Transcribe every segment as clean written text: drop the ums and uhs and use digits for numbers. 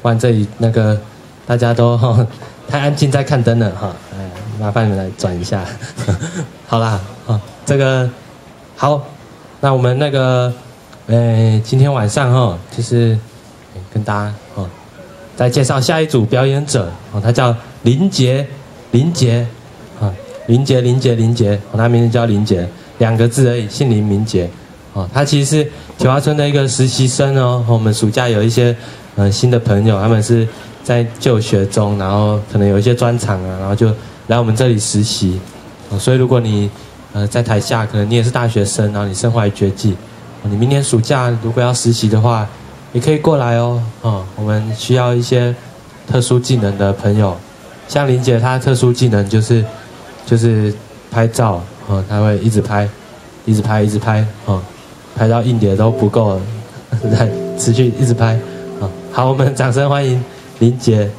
不然这里那个大家都太安静在看灯了哈，麻烦你们来转一下。好啦，这个好，那我们那个今天晚上就是跟大家再介绍下一组表演者他叫林杰，林杰，他名字叫林杰，2个字而已，姓林名杰。他其实是九华村的一个实习生我们暑假有一些新的朋友，他们是在就学中，然后可能有一些专场啊，然后就来我们这里实习。所以如果你在台下，可能你也是大学生，然后你身怀绝技，你明年暑假如果要实习的话，也可以过来我们需要一些特殊技能的朋友，像林姐她特殊技能就是拍照她会一直拍拍到硬碟都不够了，来持续一直拍好，我们掌声欢迎林姐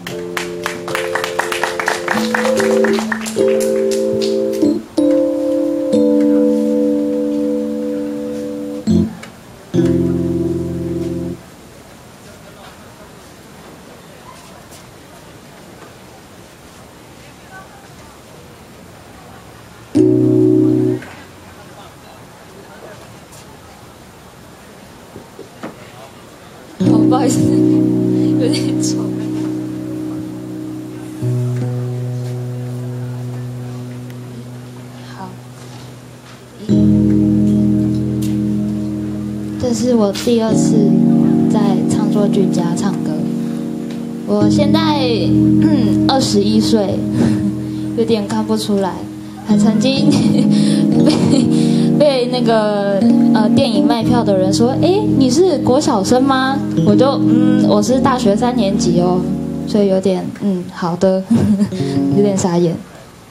不好意思，有点丑。好，这是我第2次在创作剧家唱歌。我现在21岁，有点看不出来，还曾经被那个电影卖票的人说，哎，你是国小生吗？我就我是大学3年级哦，所以有点好的，有点傻眼。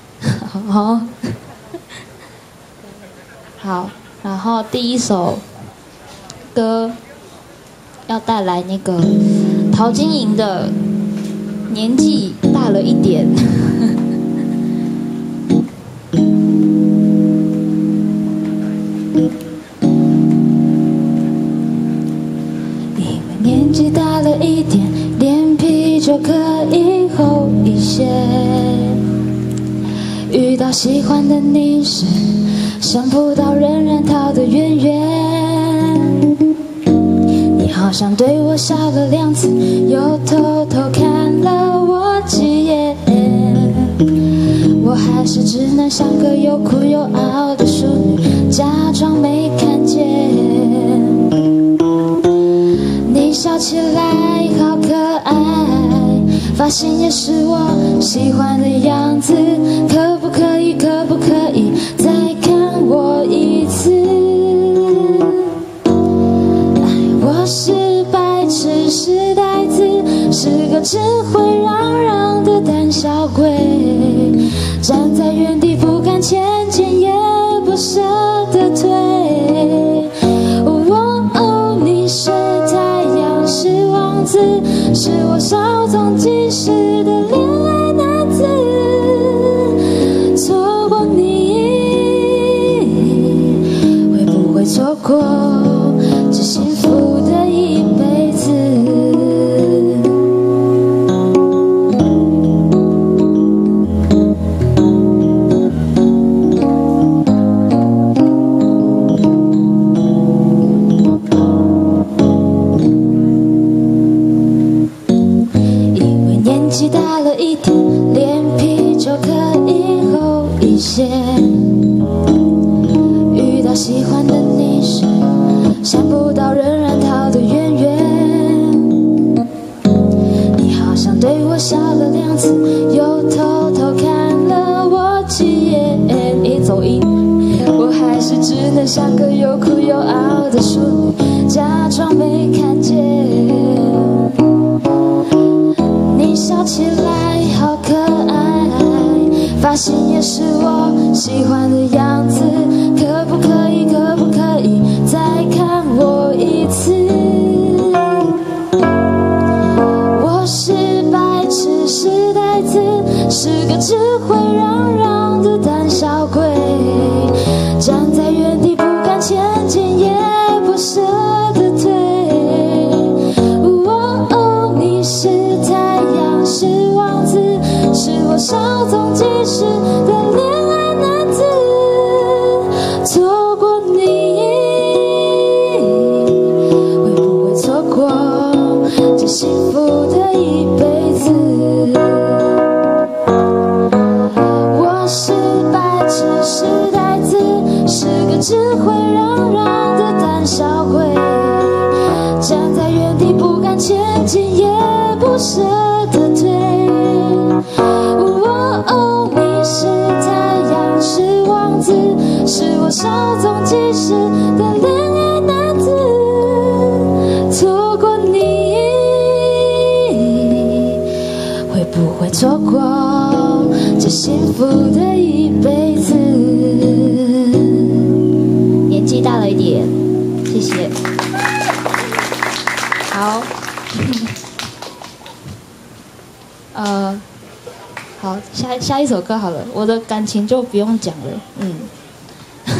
好，然后第1首歌要带来那个陶晶莹的《年纪大了一点》。年纪大了一点，脸皮就可以厚一些。遇到喜欢的你时，想不到仍然逃得远远。你好像对我笑了2次，又偷偷看了我几眼。我还是只能像个又哭又傲的淑女，假装没看见。你笑起来好可爱，发型也是我喜欢的样子，可不可以再看我一次？我是白痴，是呆子，是个只会嚷的胆小鬼，站在原地不敢前进，也不舍得退。你是太阳，是王子，是我稍纵即逝的恋爱男子。错过你，会不会错过最幸福的一辈子？年纪大了一点，脸皮就可以厚一些。遇到喜欢的你时，想不到仍然逃得远远。你好像对我笑了2次，又偷偷看了我几眼。一走音，我还是只能像个又哭又傲的淑女，假装没看见。你笑起来好可爱，发型也是我喜欢的样子，可不可以再看我一次？我是白痴，是呆子，是个只会嚷的胆小鬼，站在原地不敢前进，也不舍得退。你是稍纵即逝的恋爱男子，错过你，会不会错过这幸福的一辈子？我是白痴，是呆子，是个只会嚷嚷的胆小鬼，站在原地不敢前进，也不舍得退。哦，你是太阳，是王子，是我稍纵即逝的恋爱男子，错过你，会不会错过这幸福的一辈子？年纪大了一点，谢谢。好，好，下一首歌好了，我的感情就不用讲了，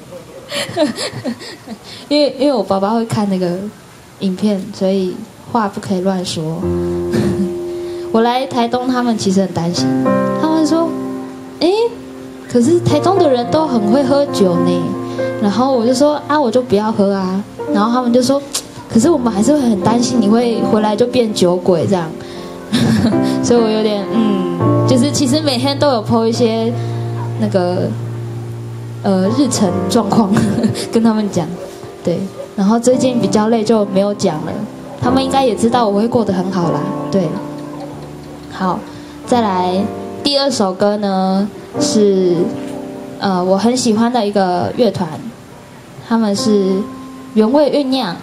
因为我爸爸会看那个影片，所以话不可以乱说。我来台东，他们其实很担心，他们说，可是台东的人都很会喝酒呢。然后我就说啊，我就不要喝啊。然后他们就说，可是我们还是会很担心你会回来就变酒鬼这样。所以我有点就是其实每天都有 po 一些那个日程状况跟他们讲，对。然后最近比较累就没有讲了，他们应该也知道我会过得很好啦，对。好，再来第二首歌呢是我很喜欢的一个乐团，他们是原味酝酿。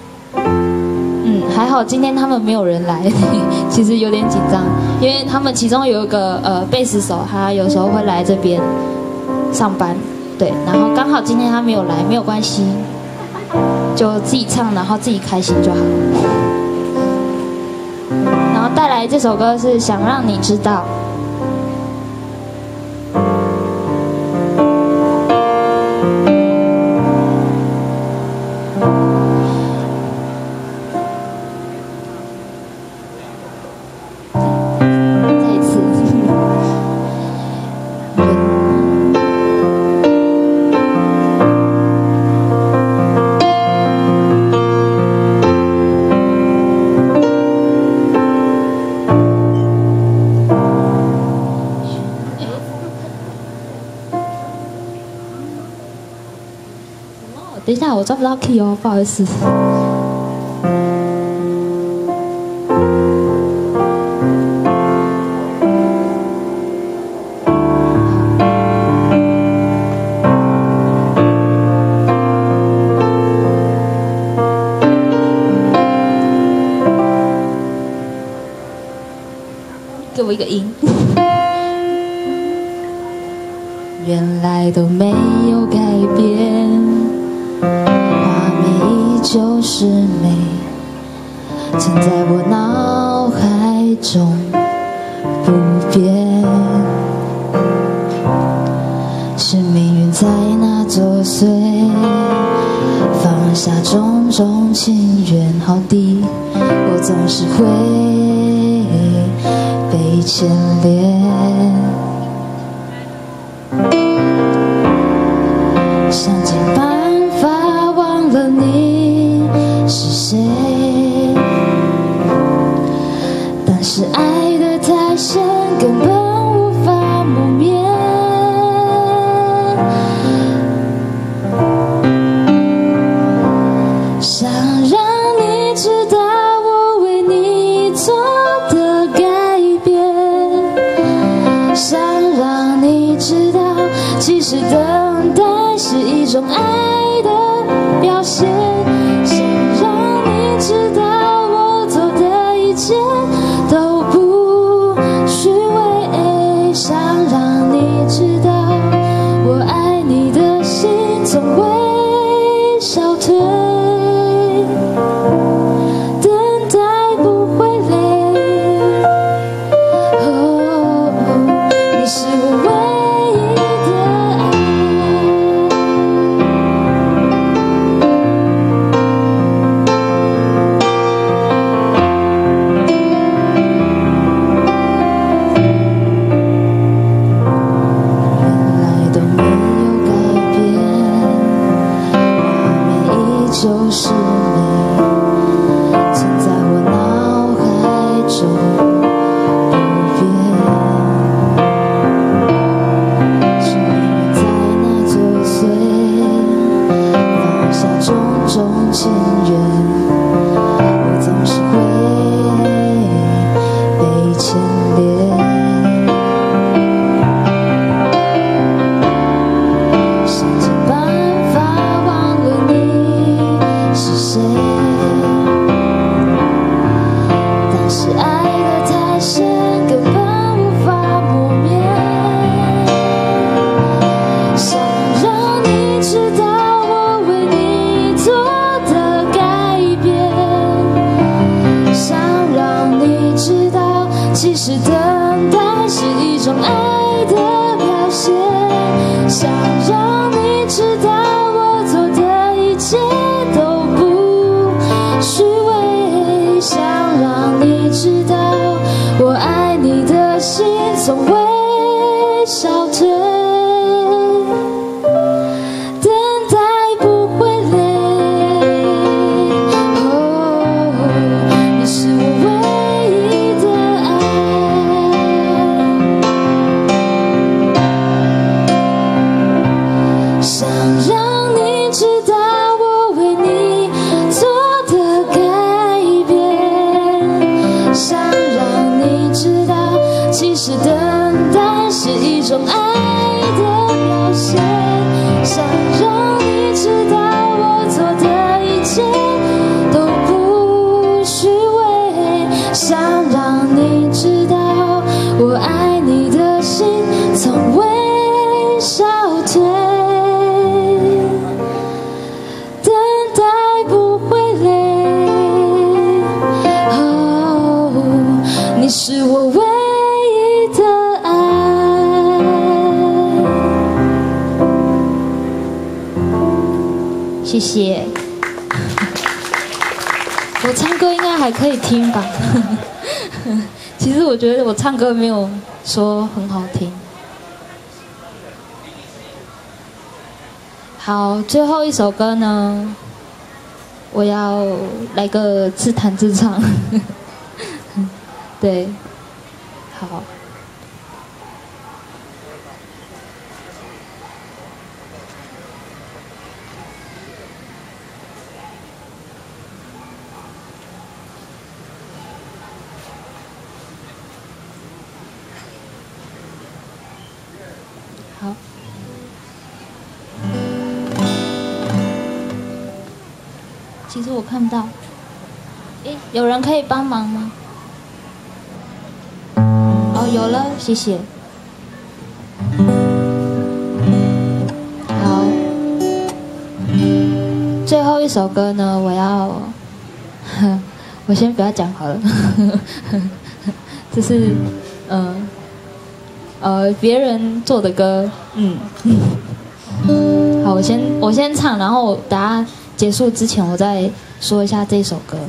还好今天他们没有人来，其实有点紧张，因为他们其中有一个贝斯手，他有时候会来这边上班，对，然后刚好今天他没有来，没有关系，就自己唱，然后自己开心就好。然后带来这首歌是想让你知道。等一下，我抓不到 key 哦，不好意思。给我一个音。原来都没有改变，画面依旧是美，曾在我脑海中不变。是命运在那作祟，放下种种情缘，好的，我总是会被牵连。想尽办法忘了你是谁，但是爱得太深，根本无法磨灭。想让你知道我为你做的改变，想让你知道其实等待是一种爱的表现，想让你知道我做的一切都不虚伪，想让你知道我爱你的心从未消退，等待不会累，你是我唯一的爱。 牵连。想尽办法忘了你是谁，但是爱得太深，根本无法磨灭。想让你知道我为你做的改变，想让你知道其实等待是一种爱的表现，想让你知道我做的一切都不虚伪，想让你知道我爱你的心从未消退。等待不会累，你是我唯一的爱。想让你知道我为你做的改变，想让你知道其实等待是一种爱的表现，想让你知道我做的一切都不虚伪，想让你知道我爱你的心从未消退。等待不会累，你是我唯一的爱。谢谢。我唱歌应该还可以听吧？其实我觉得我唱歌没有说很好听。好，最后一首歌呢，我要来个自弹自唱。对，好。好。其实我看不到，诶，有人可以帮忙吗？哦，有了，谢谢。好，最后一首歌呢，我先不要讲好了。这是别人做的歌，好，我先唱，然后等下结束之前，我再说一下这首歌。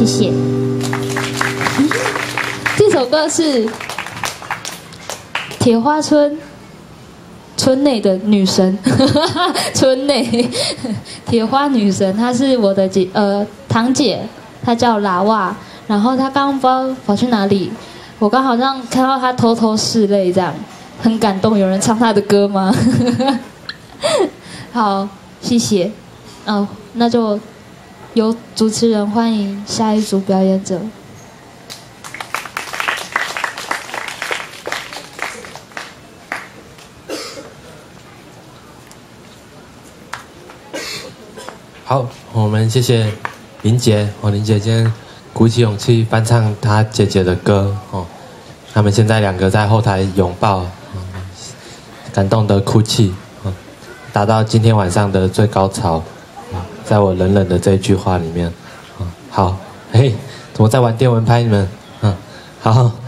谢谢。这首歌是铁花村内的女神，村内铁花女神，她是我的堂姐，她叫拉瓦，然后她刚刚不知道跑去哪里，我刚好像看到她偷偷拭泪，这样很感动。有人唱她的歌吗？好，谢谢。那就由主持人欢迎下一组表演者。 好，我们谢谢林杰林杰今天鼓起勇气翻唱她姐姐的歌他们现在两个在后台拥抱，感动的哭泣，达到今天晚上的最高潮，在我冷冷的这一句话里面，好，嘿，怎么在玩电蚊拍你们？好。